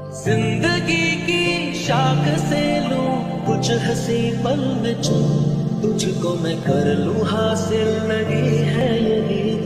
जिंदगी की शाख से लूं कुछ हंसी पल में चूं, तुझको मैं कर लूं हासिल, लगी है यही